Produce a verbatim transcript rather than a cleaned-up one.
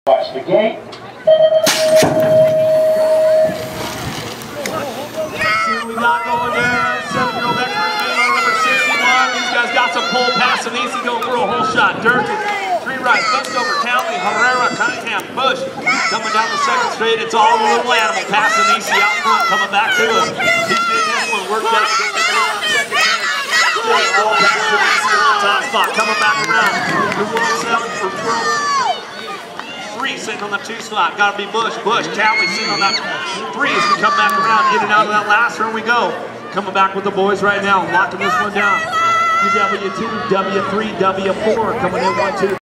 Watch the gate. See what we got going there. Seven-year-old expert Melo, number sixty-one. These guys got some pull pass and easy going for a whole shot. Durkin, three right, bust over. Townley, Herrera, Cunningham, Bush. Coming down the second straight. It's all a little animal. Passing easy out front, coming back to us. He's getting this one worked out. Top spot, coming back around. Three sitting on the two slot. Got to be Bush. Bush, Townley sitting on that three as we come back around. In and out of that last turn we go. Coming back with the boys right now. Locking this one down. W two, W three, W four coming in one two.